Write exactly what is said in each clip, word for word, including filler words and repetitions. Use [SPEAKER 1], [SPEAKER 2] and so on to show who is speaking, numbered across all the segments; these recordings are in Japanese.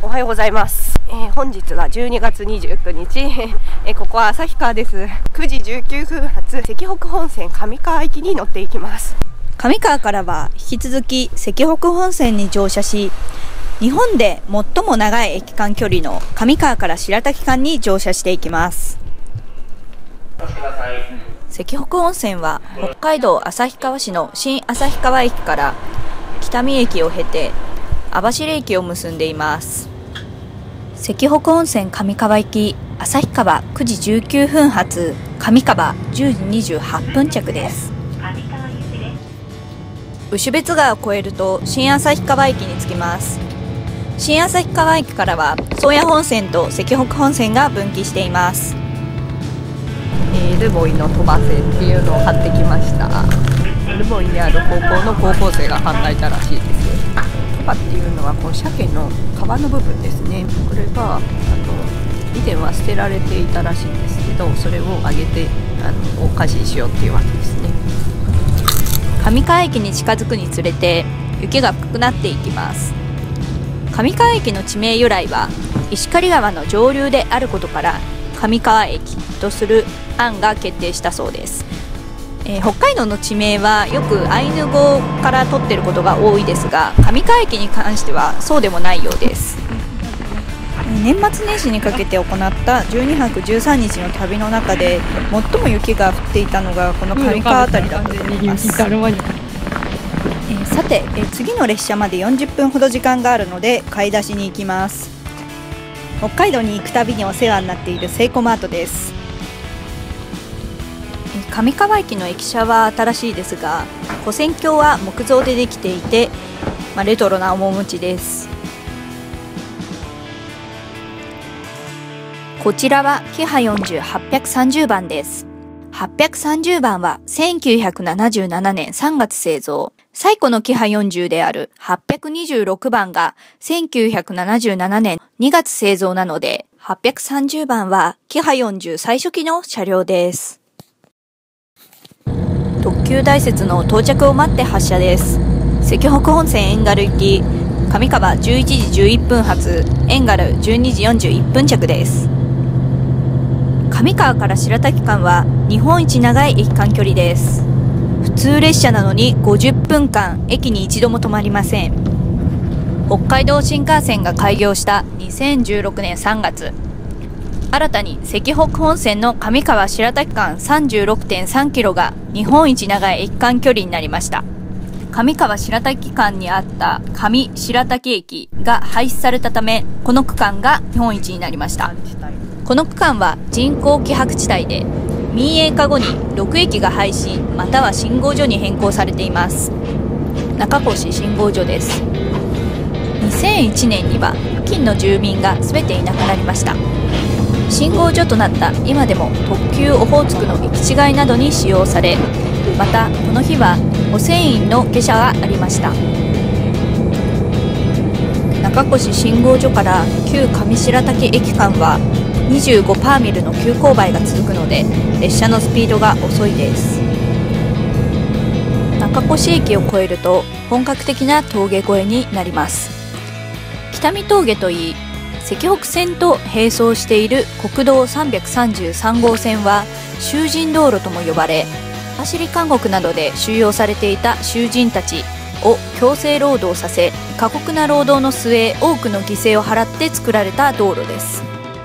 [SPEAKER 1] はようございます。えー、本日はじゅうにがつにじゅうくにち、えー、ここは旭川です。くじじゅうきゅうふん発、石北本線上川駅に乗っていきます。
[SPEAKER 2] 上川からは引き続き石北本線に乗車し、日本で最も長い駅間距離の上川から白滝間に乗車していきます。石北本線は北海道旭川市の新旭川駅から北見駅を経て網走駅を結んでいます。石北本線上川行き旭川くじじゅうきゅうふん発、上川じゅうじにじゅうはっぷん着です。牛別川を越えると新旭川駅に着きます。新旭川駅からは宗谷本線と石北本線が分岐しています。
[SPEAKER 1] えー、ルボイの飛ばせっていうのを貼ってきました。ルボイにある高校の高校生が考えたらしいです。飛ばっていうのはこの鮭の皮の部分ですね。これがあの以前は捨てられていたらしいんですけど、それを揚げてあのお菓子にしようっていうわけですね。
[SPEAKER 2] 上川駅に近づくにつれて雪が深くなっていきます。上川駅の地名由来は石狩川の上流であることから上川駅とする案が決定したそうです。えー、北海道の地名はよくアイヌ語から取っていることが多いですが、上川駅に関してはそうでもないようです。年末年始にかけて行ったじゅうにはくじゅうさんにちの旅の中で最も雪が降っていたのがこの上川あたりだと思います。えー、さて、えー、次の列車までよんじゅっぷんほど時間があるので買い出しに行きます。北海道に行くたびにお世話になっているセイコマートです。えー、上川駅の駅舎は新しいですが、跨線橋は木造でできていて、まあ、レトロな趣です。こちらはキハよんじゅうはっぴゃくさんじゅうばんです。はっぴゃくさんじゅうばんはせんきゅうひゃくななじゅうななねんさんがつ製造。最古のキハよんじゅうであるはっぴゃくにじゅうろくばんがせんきゅうひゃくななじゅうななねんにがつ製造なので、はっぴゃくさんじゅうばんはキハよんじゅう最初期の車両です。特急大雪の到着を待って発車です。石北本線遠軽行き、上川じゅういちじじゅういっぷん発、遠軽じゅうにじよんじゅういっぷん着です。上川から白滝間は日本一長い駅間距離です。普通列車なのにごじゅっぷんかん駅に一度も止まりません。北海道新幹線が開業したにせんじゅうろくねんさんがつ、新たに石北本線の上川白滝間 さんじゅうろくてんさんキロが日本一長い駅間距離になりました。上川白滝間にあった上白滝駅が廃止されたため、この区間が日本一になりました。この区間は人工希薄地帯で、民営化後にろくえきが廃止または信号所に変更されています。中越信号所です。にせんいちねんには付近の住民が全ていなくなりました。信号所となった今でも特急オホーツクの行き違いなどに使用され、またこの日は汚染員の下車がありました。中越信号所から旧上白滝駅間はにじゅうごパーミルの急勾配が続くので列車のスピードが遅いです。中越駅を越えると本格的な峠越えになります。北見峠といい、石北線と並走している国道さんびゃくさんじゅうさんごうせんは囚人道路とも呼ばれ、走り監獄などで収容されていた囚人たちを強制労働させ、過酷な労働の末多くの犠牲を払って作られた道路です。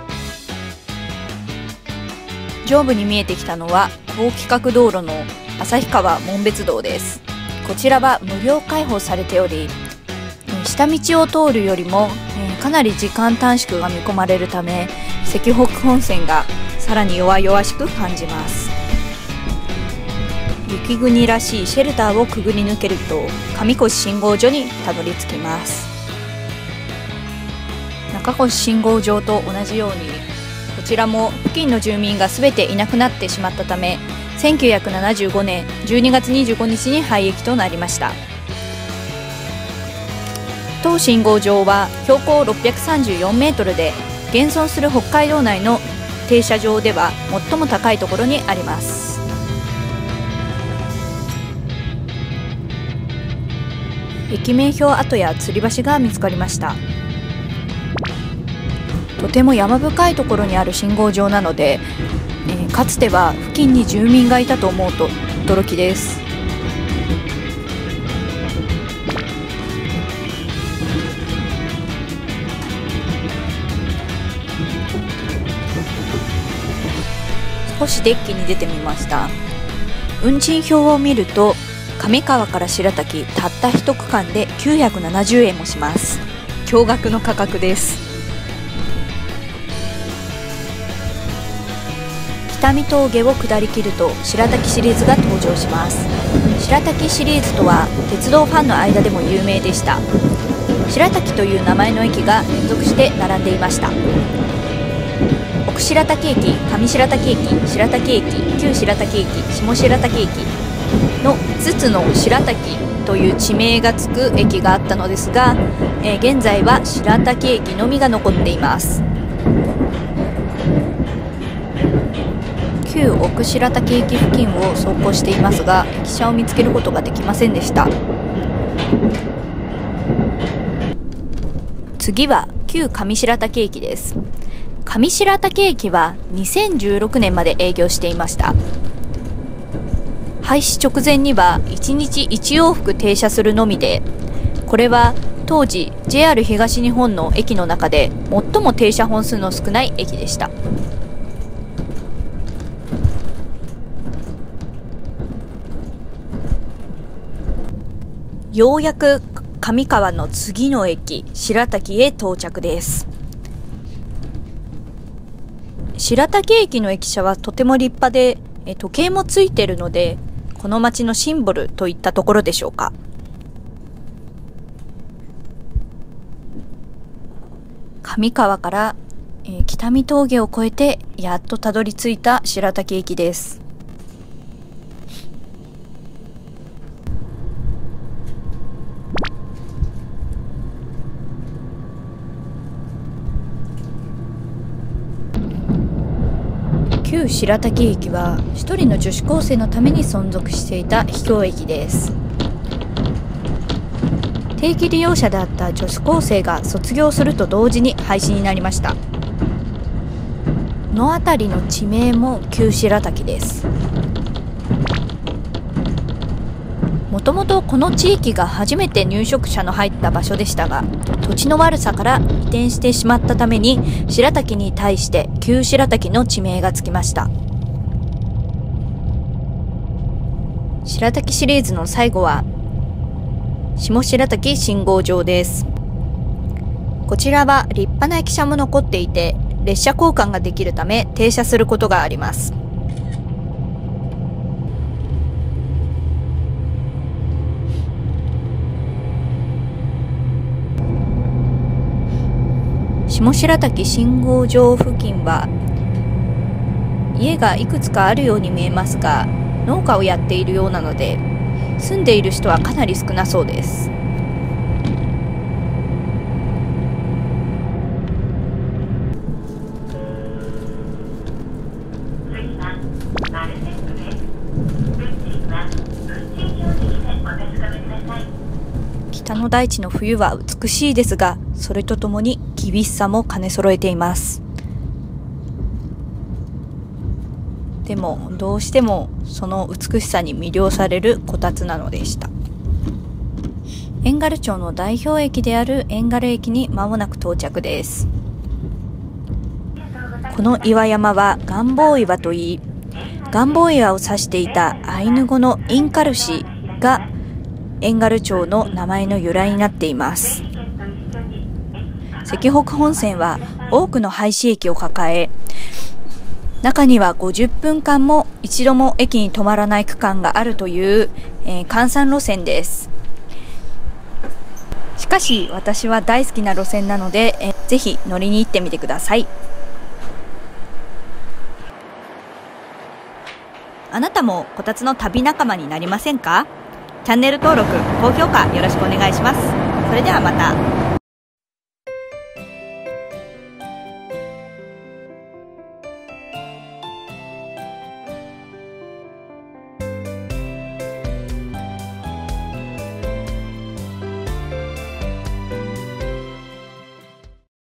[SPEAKER 2] 上部に見えてきたのは高規格道路の旭川紋別道です。こちらは無料開放されており、下道を通るよりも、えー、かなり時間短縮が見込まれるため、石北本線がさらに弱々しく感じます。雪国らしいシェルターをくぐり抜けると上越信号所にたどり着きます。中越信号場と同じように、こちらも付近の住民が全ていなくなってしまったため、せんきゅうひゃくななじゅうごねんじゅうにがつにじゅうごにちに廃駅となりました。当信号場は標高ろっぴゃくさんじゅうよんメートルで、現存する北海道内の停車場では最も高いところにあります。駅名標跡や吊り橋が見つかりました。 とても山深いところにある信号場なので、えー、かつては付近に住民がいたと思うと驚きです。少しデッキに出てみました。運賃表を見ると上川から白滝たったいち区間できゅうひゃくななじゅうえんもします。驚愕の価格です。北見峠を下りきると白滝シリーズが登場します。白滝シリーズとは鉄道ファンの間でも有名でした。白滝という名前の駅が連続して並んでいました。奥白滝駅、上白滝駅、白滝駅、旧白滝駅、下白滝駅のいつつの白滝という地名がつく駅があったのですが、えー、現在は白滝駅のみが残っています。旧奥白滝駅付近を走行していますが、駅舎を見つけることができませんでした。次は旧上白滝駅です。上白滝駅はにせんじゅうろくねんまで営業していました。廃止直前にはいちにちいち往復停車するのみで、これは当時 ジェイアール 東日本の駅の中で最も停車本数の少ない駅でした。ようやく上川の次の駅白滝へ到着です。白滝駅の駅舎はとても立派で、時計もついているので、この町のシンボルといったところでしょうか。上川から、えー、北見峠を越えてやっとたどり着いた白滝駅です。旧白滝駅は一人の女子高生のために存続していた秘境駅です。定期利用者であった女子高生が卒業すると同時に廃止になりました。この辺りの地名も旧白滝です。もともとこの地域が初めて入植者の入った場所でしたが、土地の悪さから移転してしまったために白滝に対して旧白滝の地名がつきました。白滝シリーズの最後は下白滝信号場です。こちらは立派な駅舎も残っていて、列車交換ができるため停車することがあります。下白滝信号場付近は家がいくつかあるように見えますが、農家をやっているようなので住んでいる人はかなり少なそうです。北の大地の冬は美しいですが、それとともに厳しさも兼ね揃えています。でもどうしてもその美しさに魅了されるこたつなのでした。遠軽町の代表駅である遠軽駅に間もなく到着です。この岩山は願望岩といい、願望岩を指していたアイヌ語のインカルシが遠軽町の名前の由来になっています。石北本線は多くの廃止駅を抱え、中にはごじゅっぷんかんも一度も駅に止まらない区間があるという、えー、閑散路線です。しかし私は大好きな路線なので、えー、ぜひ乗りに行ってみてください。あなたもこたつの旅仲間になりませんか？チャンネル登録、高評価よろしくお願いします。それではまた。